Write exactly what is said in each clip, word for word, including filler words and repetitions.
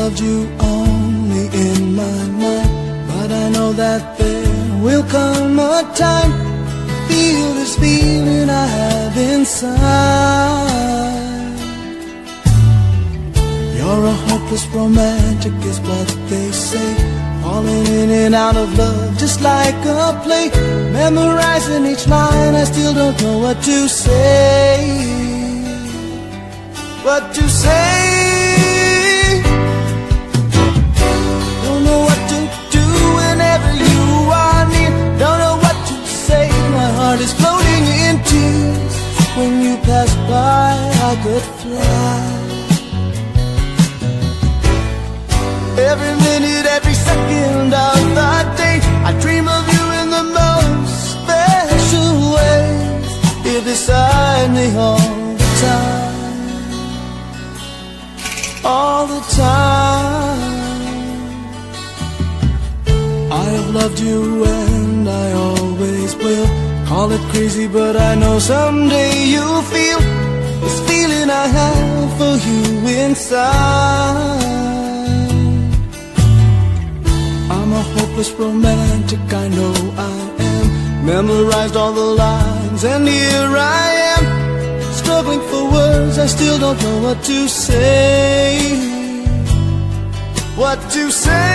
loved you only in my mind, but I know that there will come a time to feel this feeling I have inside. You're a hopeless romantic is what they say, falling in and out of love just like a play, memorizing each line, I still don't know what to say. What to say? Don't know what to do whenever you are near. Don't know what to say, my heart is floating in tears. When you pass by, I could fly. Every minute, every second of the day, I dream of you in the most special ways. You're beside me all the time, all the time. I have loved you and I always will. Call it crazy, but I know someday you'll feel this feeling I have for you inside. I'm a hopeless romantic, I know I am. Memorized all the lines and here I am, struggling for words, I still don't know what to say. What to say?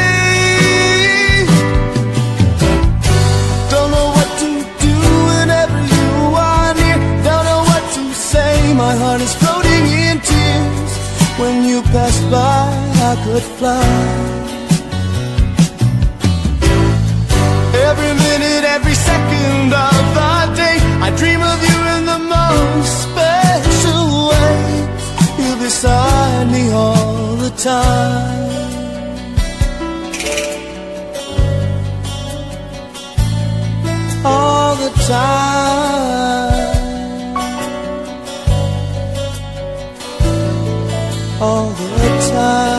Don't know what to do whenever you are near. Don't know what to say, my heart is floating in tears. When you pass by, I could fly. Every minute, every second of the day, I dream of you in the most special way. You're beside me all the time, all the time, all the time.